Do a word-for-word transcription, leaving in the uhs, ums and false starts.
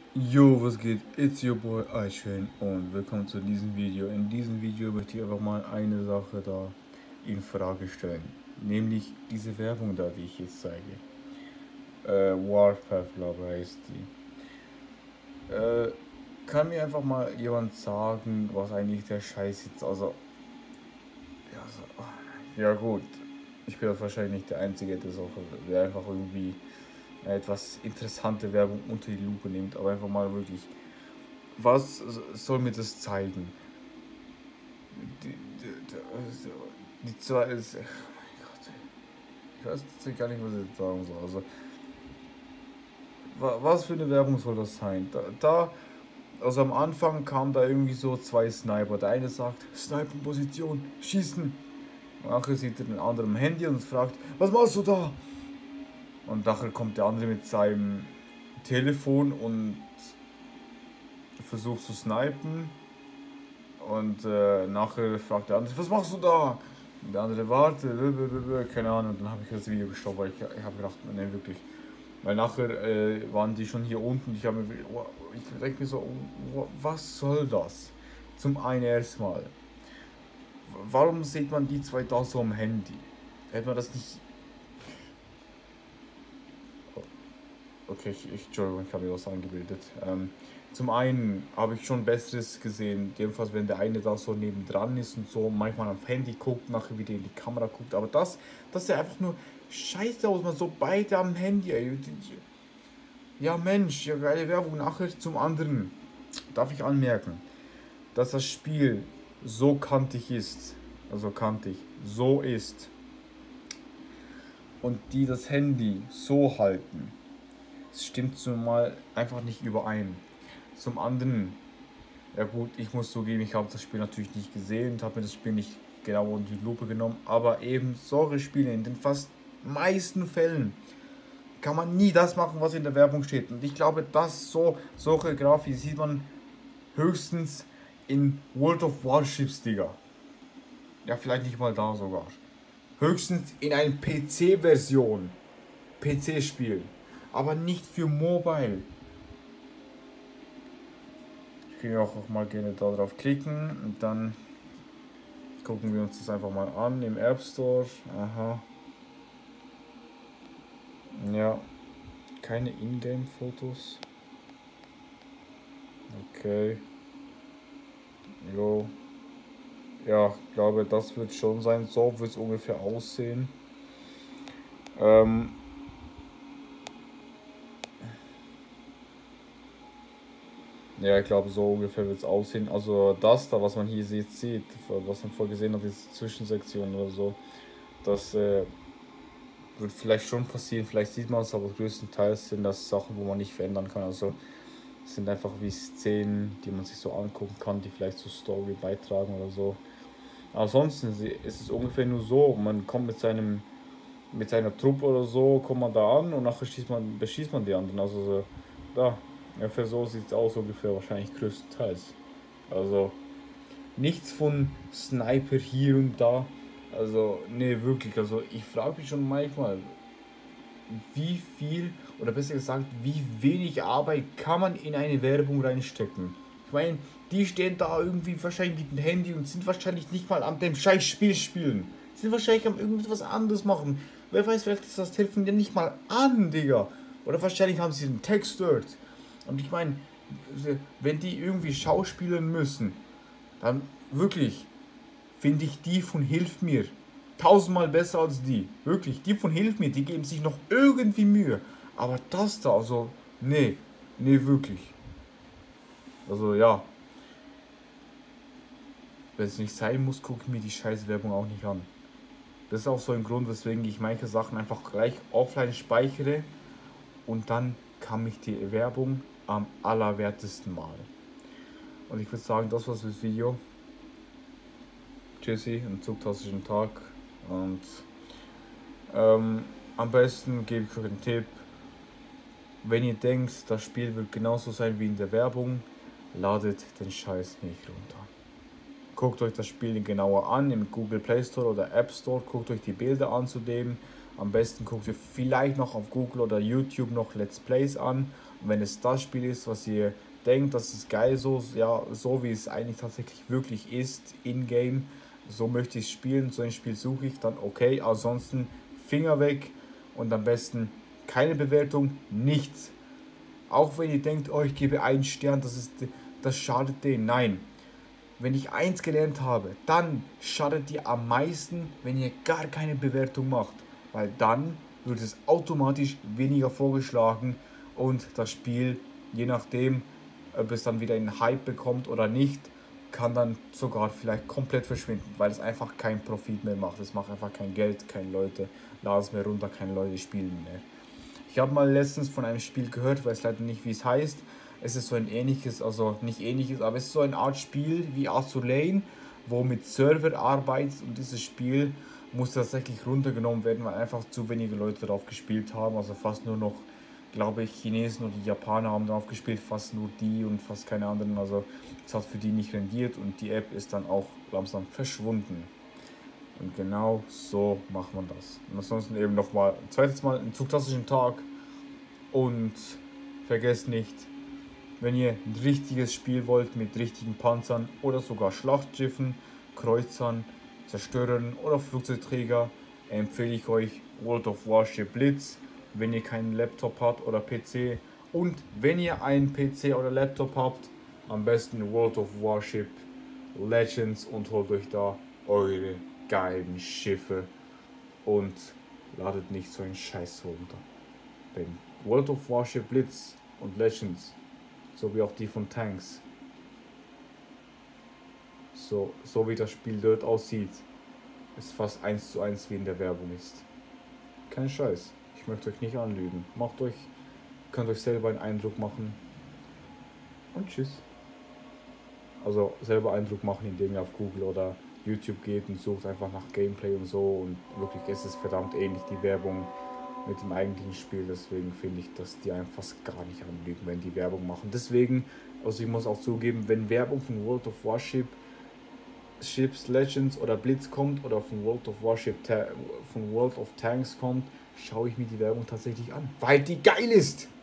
Yo, was geht? It's your boy iShane und willkommen zu diesem Video. In diesem Video möchte ich einfach mal eine Sache da in Frage stellen. Nämlich diese Werbung da, die ich jetzt zeige. Äh, Warpath, glaube ich, heißt die. Äh, kann mir einfach mal jemand sagen, was eigentlich der Scheiß jetzt, also... Ja, so, ja gut, ich bin doch wahrscheinlich nicht der Einzige, der so, der einfach irgendwie etwas interessante Werbung unter die Lupe nimmt, aber einfach mal wirklich, was soll mir das zeigen? Die, die, die, die zwei ist, oh mein Gott, ich weiß jetzt gar nicht, was ich sagen soll. Also, was für eine Werbung soll das sein? Da, da also am Anfang kam da irgendwie so zwei Sniper. Der eine sagt, Sniper-Position, schießen. Nachher sieht er den anderen am Handy und fragt, was machst du da? Und nachher kommt der andere mit seinem Telefon und versucht zu snipen. Und äh, nachher fragt der andere, was machst du da? Und der andere wartet, keine Ahnung. Und dann habe ich das Video gestoppt, weil ich, ich habe gedacht, ne, wirklich. Weil nachher äh, waren die schon hier unten. Ich, habe mir, ich denke mir so, was soll das? Zum einen erstmal. Warum sieht man die zwei da so am Handy? Hätte man das nicht... Okay, ich, ich, Entschuldigung, ich habe mir was angebildet. Ähm, zum einen habe ich schon Besseres gesehen, jedenfalls wenn der eine da so nebendran ist und so manchmal am Handy guckt, nachher wieder in die Kamera guckt. Aber das, das ist ja einfach nur scheiße aus, man so beide am Handy. Ey. Ja Mensch, ja geile Werbung. Nachher zum anderen darf ich anmerken, dass das Spiel so kantig ist, also kantig, so ist und die das Handy so halten. Es stimmt zumal einfach nicht überein. Zum anderen, ja gut, ich muss zugeben, ich habe das Spiel natürlich nicht gesehen und habe mir das Spiel nicht genau unter die Lupe genommen, aber eben solche Spiele, in den fast meisten Fällen kann man nie das machen, was in der Werbung steht. Und ich glaube, dass so solche Grafik sieht man höchstens in World of Warships, Digga. Ja, vielleicht nicht mal da sogar. Höchstens in einer P C-Version. P C-Spiel. Aber nicht für Mobile. Ich kann auch mal gerne da drauf klicken und dann gucken wir uns das einfach mal an im App Store. Aha. Ja. Keine Ingame-Fotos. Okay. Jo. Ja, ich glaube, das wird schon sein. So wird es ungefähr aussehen. Ähm. Ja, ich glaube, so ungefähr wird es aussehen. Also das da, was man hier sieht, sieht, was man vorher gesehen hat, ist Zwischensektion oder so. Das äh, wird vielleicht schon passieren, vielleicht sieht man es, aber größtenteils sind das Sachen, wo man nicht verändern kann. Also es sind einfach wie Szenen, die man sich so angucken kann, die vielleicht zur Story beitragen oder so. Ansonsten ist es ungefähr nur so, man kommt mit seinem mit seiner Truppe oder so, kommt man da an und nachher schießt man, beschießt man die anderen. Also so, da. Ungefähr so sieht es aus, ungefähr wahrscheinlich größtenteils. Also nichts von Sniper hier und da. Also, nee, wirklich. Also ich frage mich schon manchmal, wie viel, oder besser gesagt, wie wenig Arbeit kann man in eine Werbung reinstecken. Ich meine, die stehen da irgendwie wahrscheinlich mit dem Handy und sind wahrscheinlich nicht mal am dem scheiß Spiel spielen. Sind wahrscheinlich am irgendwas anderes machen. Wer weiß, vielleicht ist das Telefon ja nicht mal an, Digga. Oder wahrscheinlich haben sie den Text dort. Und ich meine, wenn die irgendwie schauspielern müssen, dann wirklich finde ich die von Hilf mir tausendmal besser als die. Wirklich, die von Hilf mir, die geben sich noch irgendwie Mühe. Aber das da, also, nee, nee, wirklich. Also ja. Wenn es nicht sein muss, gucke ich mir die scheiß Werbung auch nicht an. Das ist auch so ein Grund, weswegen ich manche Sachen einfach gleich offline speichere und dann kann mich die Werbung am allerwertesten malen. Und ich würde sagen, das war's fürs Video. Tschüssi, einen zugtastischen Tag. Und ähm, am besten gebe ich euch einen Tipp. Wenn ihr denkt, das Spiel wird genauso sein wie in der Werbung, ladet den Scheiß nicht runter. Guckt euch das Spiel genauer an im Google Play Store oder App Store. Guckt euch die Bilder an zu dem. Am besten guckt ihr vielleicht noch auf Google oder YouTube noch Let's Plays an. Und wenn es das Spiel ist, was ihr denkt, das ist geil, so, ja, so wie es eigentlich tatsächlich wirklich ist, in-game, so möchte ich es spielen, so ein Spiel suche ich, dann okay, ansonsten Finger weg und am besten keine Bewertung, nichts. Auch wenn ihr denkt, oh, ich gebe einen Stern, das, ist, das schadet denen, nein. Wenn ich eins gelernt habe, dann schadet ihr am meisten, wenn ihr gar keine Bewertung macht, weil dann wird es automatisch weniger vorgeschlagen und das Spiel, je nachdem, ob es dann wieder einen Hype bekommt oder nicht, kann dann sogar vielleicht komplett verschwinden, weil es einfach keinen Profit mehr macht. Es macht einfach kein Geld, keine Leute laden es mehr runter, keine Leute spielen mehr. Ich habe mal letztens von einem Spiel gehört, weiß leider nicht, wie es heißt. Es ist so ein ähnliches, also nicht ähnliches, aber es ist so eine Art Spiel wie Azur Lane, wo mit Server arbeitet und dieses Spiel muss tatsächlich runtergenommen werden, weil einfach zu wenige Leute darauf gespielt haben. Also fast nur noch, glaube ich, Chinesen und die Japaner haben darauf gespielt, fast nur die und fast keine anderen. Also es hat für die nicht rendiert und die App ist dann auch langsam verschwunden. Und genau so macht man das. Und ansonsten eben nochmal, zweites Mal einen zugtastischen Tag. Und vergesst nicht, wenn ihr ein richtiges Spiel wollt mit richtigen Panzern oder sogar Schlachtschiffen, Kreuzern, Zerstörern oder Flugzeugträger, empfehle ich euch World of Warship Blitz, wenn ihr keinen Laptop habt oder P C. Und wenn ihr einen P C oder Laptop habt, am besten World of Warship Legends und holt euch da eure geilen Schiffe und ladet nicht so einen Scheiß runter. Denn World of Warship Blitz und Legends, sowie auch die von Tanks, so, so wie das Spiel dort aussieht, ist fast eins zu eins wie in der Werbung ist. Kein Scheiß, ich möchte euch nicht anlügen. Macht euch, könnt euch selber einen Eindruck machen und tschüss. Also selber Eindruck machen, indem ihr auf Google oder YouTube geht und sucht einfach nach Gameplay und so, und wirklich ist es verdammt ähnlich, die Werbung mit dem eigentlichen Spiel. Deswegen finde ich, dass die einem fast gar nicht anlügen, wenn die Werbung machen. Deswegen, also ich muss auch zugeben, wenn Werbung von World of Warship Ships Legends oder Blitz kommt oder von World of Warship von World of Tanks kommt, schaue ich mir die Werbung tatsächlich an, weil die geil ist.